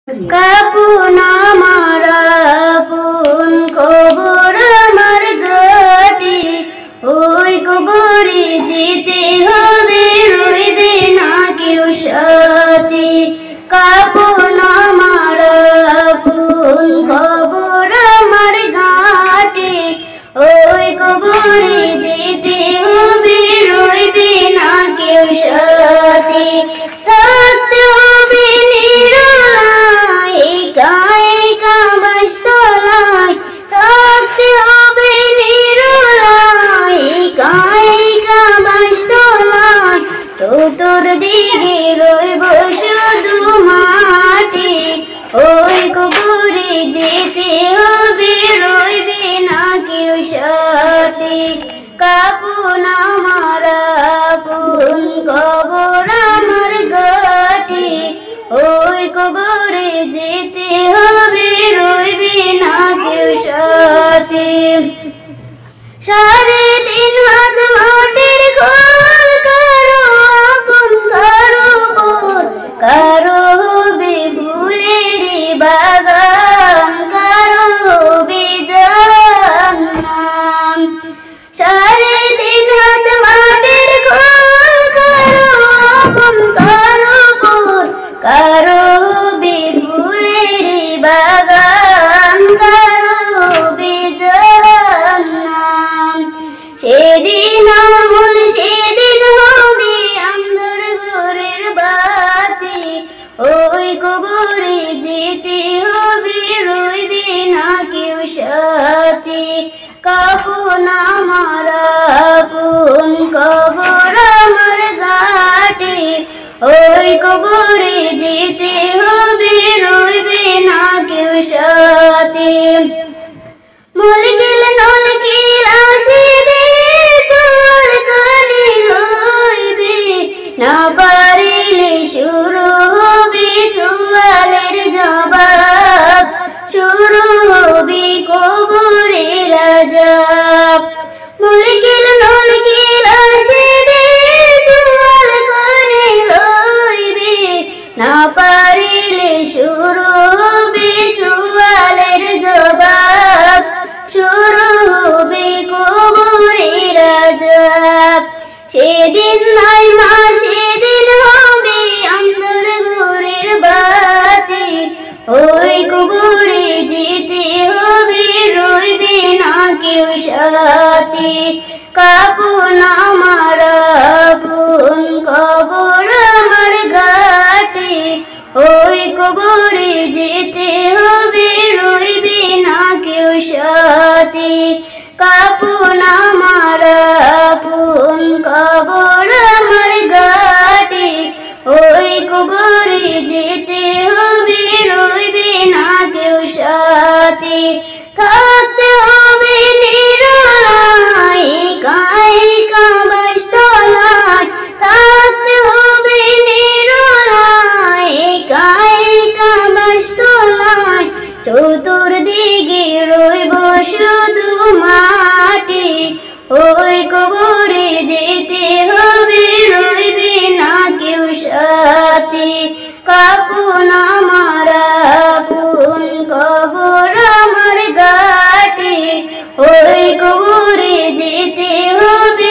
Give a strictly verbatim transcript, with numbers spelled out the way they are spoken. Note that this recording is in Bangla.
কাপুন আমার আপন কবর আমার ঘাটি, ওই কবরে যেতে হবে, রইবে না কেউ সাথী। কাপুন আমার আপন কবর আমার ঘাটি, ওই কবরে যেতে হবে, রইবে না কেউ সাথী। থাকতে হবে নিরালায়, একা একা বাসতলায়, থাকতে হবে নিরালায়, একা একা বাসতলায়। চতুর্দিকে রইব শুধু মাটি, ওই কবরে যেতে হবে, রইবে না কেউ সাথী। কাপুন আমার আপন কবর আমার ঘাটি, ওই কবরে যেতে হবে, রইবে না কেউ সাথী। সাড়ে তিন হাত মাটির ঘর, কারো আপন কারো পর, কারো হবে ফুলের বাগান, কারো হবে জান্নাত। সাড়ে তিন হাত মাটির ঘর, কারো আপন কারো পর, কারো হবে ফুলের বাগান, কারো হবে জান্নাত। সেদিন আমল সেদিন হবে আন্ধার ঘরের বাতি, ওই কবরে যেতে হবে, রইবে না কেউ সাথী। কাপুন আমার আপন কবর আমার ঘাটি, ওই কবরে যেতে হবে, রইবে না কেউ সাথী। মলকিল নলকিল আসিবে, সোয়াল খানি লইবে, না পারিলে শুরু হবে সোয়ালের জবাব, শুরু হবে কবরের আযাব। মলকিল নলকিল আসিবে, সোয়াল খানি লইবে, না পারিলে শুরু হবে সোয়ালের জবাব, শুরু হবে কবরের আযাব। সেদিন নাই মা সেদিন হবে আন্ধার ঘরের বাতি, ওই কবরে যেতে হবে, রইবে না কেউ সাথী। কাপুন আমার আপন কবর আমার ঘাটি, ওই কবরে যেতে হবে, রইবে না কেউ সাথী। কাপুন আমার আপন কবর আমার ঘাটি, ওই কবরে যেতে হবে, রইবে না কেউ সাথী। থাকতে হবে নিরালায়, একা একা বাসতলায়, থাকতে হবে নিরালায়, একা একা বাসতলায়। চতুর্দিকে রইব শুধু মাটি, ওই কবরে যেতে হবে, রইবে না কেউ সাথী। কাপুন আমার আপন কবর আমার ঘাটি, ওই কবরে যেতে হবে,